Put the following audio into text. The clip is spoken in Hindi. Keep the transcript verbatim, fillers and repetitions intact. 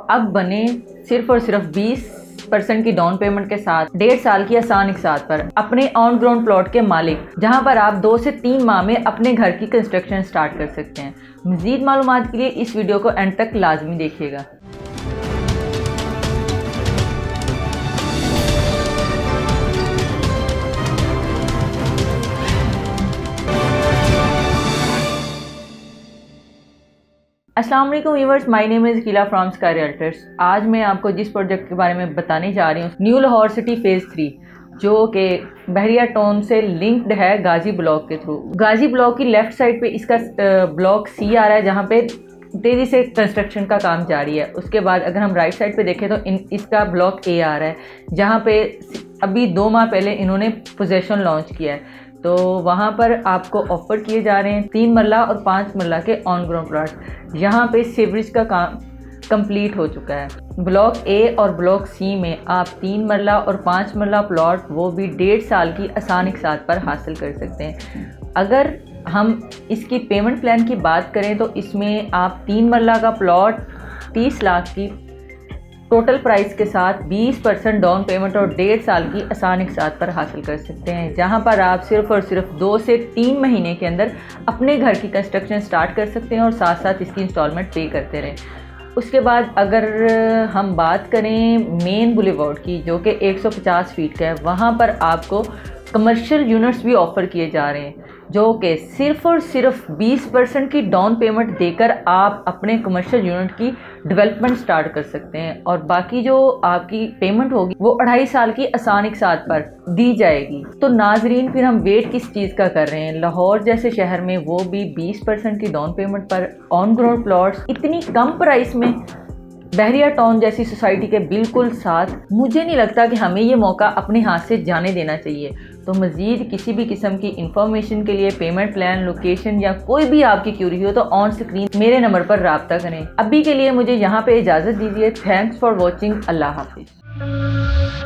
अब बने सिर्फ और सिर्फ बीस परसेंट की डाउन पेमेंट के साथ डेढ़ साल की आसान इकसात पर अपने ऑन ग्राउंड प्लॉट के मालिक, जहां पर आप दो से तीन माह में अपने घर की कंस्ट्रक्शन स्टार्ट कर सकते हैं। मज़ीद मालूमात के लिए इस वीडियो को एंड तक लाजमी देखिएगा। अस्सलाम वालेकुम व्यूअर्स, माय नेम इज़ किला फ्रॉम स्काई रियल्टर्स। आज मैं आपको जिस प्रोजेक्ट के बारे में बताने जा रही हूँ, new Lahore city phase three, जो कि बहरिया टाउन से लिंक्ड है गाजी ब्लॉक के थ्रू। गाजी ब्लॉक की लेफ़्ट साइड पे इसका ब्लॉक सी आ रहा है, जहाँ पे तेज़ी से कंस्ट्रक्शन का काम जारी है। उसके बाद अगर हम राइट साइड पे देखें तो इन इसका ब्लॉक ए आ रहा है, जहाँ पे अभी दो माह पहले इन्होंने पोजेसन लॉन्च किया है। तो वहाँ पर आपको ऑफ़र किए जा रहे हैं तीन मरला और पाँच मरला के ऑन ग्राउंड प्लॉट। यहाँ पे सीवरेज का काम कंप्लीट हो चुका है। ब्लॉक ए और ब्लॉक सी में आप तीन मरला और पाँच मरला प्लॉट वो भी डेढ़ साल की आसान इकसात पर हासिल कर सकते हैं। अगर हम इसकी पेमेंट प्लान की बात करें तो इसमें आप तीन मरला का प्लॉट तीस लाख की टोटल प्राइस के साथ बीस परसेंट डाउन पेमेंट और डेढ़ साल की आसान इकसात पर हासिल कर सकते हैं, जहां पर आप सिर्फ और सिर्फ दो से तीन महीने के अंदर अपने घर की कंस्ट्रक्शन स्टार्ट कर सकते हैं और साथ साथ इसकी इंस्टॉलमेंट पे करते रहें। उसके बाद अगर हम बात करें मेन बुलेवार्ड की, जो कि एक सौ पचास फीट का है, वहां पर आपको कमर्शियल यूनिट्स भी ऑफ़र किए जा रहे हैं, जो कि सिर्फ और सिर्फ बीस परसेंट की डाउन पेमेंट देकर आप अपने कमर्शियल यूनिट की डेवलपमेंट स्टार्ट कर सकते हैं और बाकी जो आपकी पेमेंट होगी वो अढ़ाई साल की आसान इकसात पर दी जाएगी। तो नाजरीन, फिर हम वेट किस चीज़ का कर रहे हैं? लाहौर जैसे शहर में वो भी बीस परसेंट की डाउन पेमेंट पर ऑन ग्राउंड प्लॉट्स इतनी कम प्राइस में बहरिया टाउन जैसी सोसाइटी के बिल्कुल साथ। मुझे नहीं लगता कि हमें ये मौका अपने हाथ से जाने देना चाहिए। तो मज़ीद किसी भी किस्म की इंफॉर्मेशन के लिए, पेमेंट प्लान, लोकेशन या कोई भी आपकी क्यूरी हो तो ऑन स्क्रीन मेरे नंबर पर रब्ता करें। अभी के लिए मुझे यहाँ पे इजाज़त दीजिए। Thanks for watching. अल्लाह हाफिज़।